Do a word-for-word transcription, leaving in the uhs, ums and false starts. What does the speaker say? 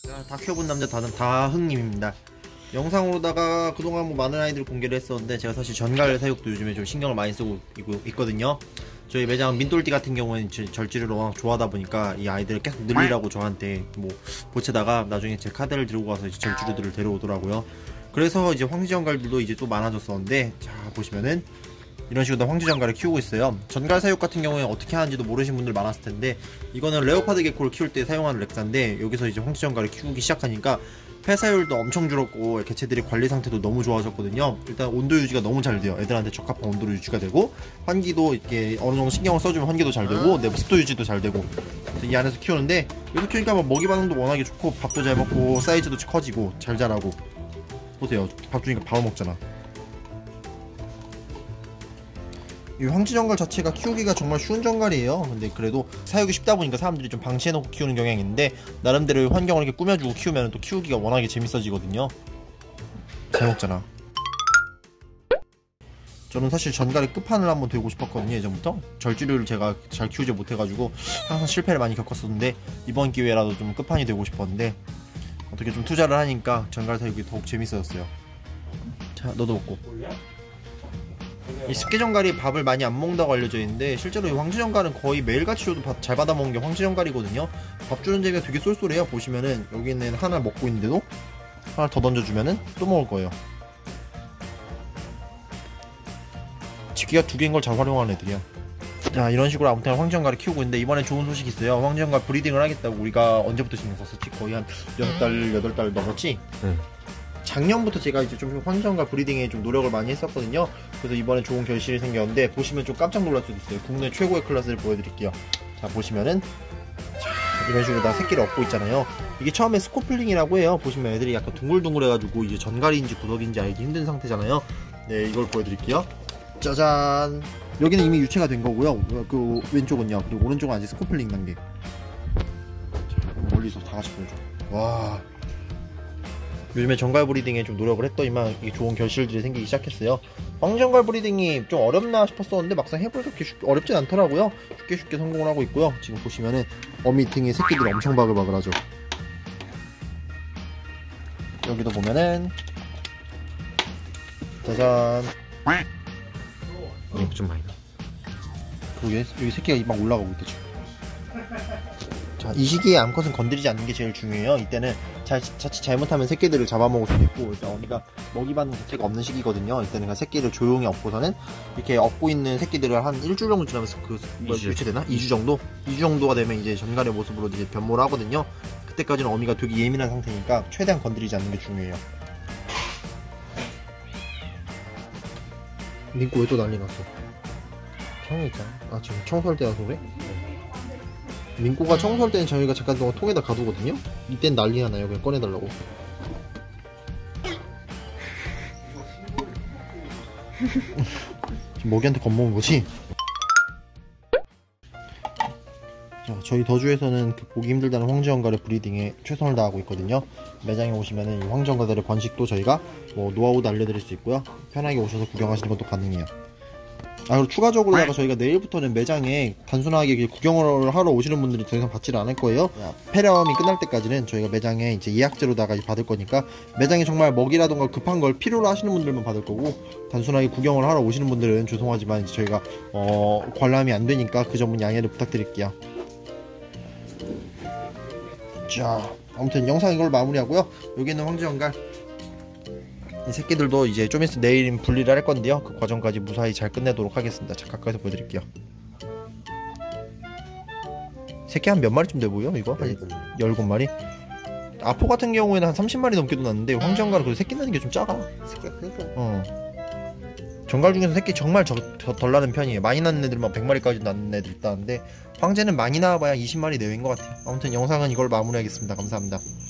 자, 다 키워본 남자 다는 다흥님입니다. 영상으로다가 그동안 뭐 많은 아이들 공개를 했었는데 제가 사실 전갈 사육도 요즘에 좀 신경을 많이 쓰고 있거든요. 저희 매장 민돌띠 같은 경우에는 절지를 워낙 좋아하다 보니까 이 아이들을 계속 늘리라고 저한테 뭐 보채다가 나중에 제 카드를 들고 가서 이제 절주류들을 데려오더라고요. 그래서 이제 황지전갈들도 이제 또 많아졌었는데, 자 보시면은 이런 식으로 황지전갈을 키우고 있어요. 전갈 사육 같은 경우에 어떻게 하는지도 모르신 분들 많았을 텐데, 이거는 레오파드 게코를 키울 때 사용하는 렉사인데 여기서 이제 황지전갈을 키우기 시작하니까 폐사율도 엄청 줄었고 개체들이 관리 상태도 너무 좋아졌거든요. 일단 온도 유지가 너무 잘 돼요. 애들한테 적합한 온도로 유지가 되고, 환기도 이렇게 어느 정도 신경을 써주면 환기도 잘 되고 내부 습도 유지도 잘 되고, 이 안에서 키우는데 여기 키우니까 뭐 먹이 반응도 워낙에 좋고 밥도 잘 먹고 사이즈도 커지고 잘 자라고. 보세요, 밥 주니까 바로 먹잖아. 이 황지전갈 자체가 키우기가 정말 쉬운 전갈이에요. 근데 그래도 사육이 쉽다 보니까 사람들이 좀 방치해놓고 키우는 경향이 있는데, 나름대로 환경을 이렇게 꾸며주고 키우면 또 키우기가 워낙에 재밌어지거든요. 잘 먹잖아. 저는 사실 전갈의 끝판을 한번 되고 싶었거든요, 예전부터. 절지류를 제가 잘 키우지 못해가지고 항상 실패를 많이 겪었었는데, 이번 기회라도 좀 끝판이 되고 싶었는데 어떻게 좀 투자를 하니까 전갈 사육이 더욱 재밌어졌어요. 자, 너도 먹고. 이 습계전갈이 밥을 많이 안 먹는다고 알려져 있는데, 실제로 이 황지전갈은 거의 매일같이 줘도 밥 잘 받아 먹는 게 황지전갈이거든요. 밥 주는 재미가 되게 쏠쏠해요. 보시면은 여기는 하나 먹고 있는데도 하나 더 던져주면은 또 먹을 거예요. 집기가 두 개인 걸 잘 활용하는 애들이야. 자, 이런 식으로 아무튼 황지전갈을 키우고 있는데, 이번에 좋은 소식이 있어요. 황지전갈 브리딩을 하겠다고. 우리가 언제부터 신경 썼었지? 거의 한 여섯 달, 여덟 달 넘었지? 응. 작년부터 제가 이제 좀 황지전갈 브리딩에 좀 노력을 많이 했었거든요. 그래서 이번에 좋은 결실이 생겼는데, 보시면 좀 깜짝 놀랄 수도 있어요. 국내 최고의 클래스를 보여드릴게요. 자, 보시면은 자, 이런 식으로 다 새끼를 얻고 있잖아요. 이게 처음에 스코플링이라고 해요. 보시면 애들이 약간 둥글둥글해가지고 이제 전갈인지 구석인지 알기 힘든 상태잖아요. 네, 이걸 보여드릴게요. 짜잔! 여기는 이미 유체가 된 거고요. 그 왼쪽은요. 그리고 오른쪽은 아직 스코플링 단계. 자, 멀리서 다 같이 보여줘. 와. 요즘에 전갈 브리딩에 좀 노력을 했더니만 이게 좋은 결실들이 생기기 시작했어요. 황지전갈 브리딩이 좀 어렵나 싶었었는데 막상 해보니까 그렇게 쉽, 어렵진 않더라고요. 쉽게 쉽게 성공을 하고 있고요. 지금 보시면은 어미 등에 새끼들이 엄청 바글바글하죠. 여기도 보면은 짜잔. 네, 좀 많이 나. 그러게 여기 새끼가 막 올라가고 있다 지금. 자, 이 시기에 암컷은 건드리지 않는 게 제일 중요해요. 이때는 자, 자칫 잘못하면 새끼들을 잡아먹을 수도 있고, 일단 어미가 먹이 받는 자체가 없는 시기거든요. 이때는 그냥 새끼를 조용히 업고서는 이렇게 업고 있는 새끼들을 한 일주일 정도 지나면서 그 뭐, 유체되나? 이 주 정도? 이 주 정도가 되면 이제 전갈의 모습으로 이제 변모를 하거든요. 그때까지는 어미가 되게 예민한 상태니까 최대한 건드리지 않는 게 중요해요. 민꼬 왜 또 난리 났어? 청이 있잖아. 아, 지금 청소할 때라서 그래? 민꼬가 청소할 때는 저희가 잠깐 동안 통에다 가두거든요? 이땐 난리가 나요. 그냥 꺼내달라고. 지금 먹이한테 겁먹은 거지? 자, 저희 더주에서는 그 보기 힘들다는 황지전갈의 브리딩에 최선을 다하고 있거든요. 매장에 오시면은 이 황지전갈들의 번식도 저희가 뭐 노하우도 알려드릴 수 있고요. 편하게 오셔서 구경하시는 것도 가능해요. 아, 그리고 추가적으로다가 저희가 내일부터는 매장에 단순하게 구경을 하러 오시는 분들이 더 이상 받지를 않을 거예요. 폐렴이 끝날 때까지는 저희가 매장에 이제 예약제로다가 받을 거니까, 매장에 정말 먹이라던가 급한 걸 필요로 하시는 분들만 받을 거고, 단순하게 구경을 하러 오시는 분들은 죄송하지만 이제 저희가 어, 관람이 안 되니까 그 점은 양해를 부탁드릴게요. 자, 아무튼 영상 이걸 마무리하고요. 여기 있는 황지전갈 이 새끼들도 이제 좀 있으면 내일 분리를 할 건데요. 그 과정까지 무사히 잘 끝내도록 하겠습니다. 자, 가까이서 보여드릴게요. 새끼 한 몇 마리쯤 돼 보여? 이거? 한 열일곱 마리? 아포 같은 경우에는 한 삼십 마리 넘게도 났는데, 황지전갈은 그래도 새끼 나는 게 좀 작아. 새끼가 크니까. 어. 전갈 중에서 새끼 정말 저, 저, 덜 나는 편이에요. 많이 낳는 애들만 백 마리까지 낳는 애들 있다는데, 황제는 많이 낳아봐야 이십 마리 내외인 것 같아요. 아무튼 영상은 이걸 마무리하겠습니다. 감사합니다.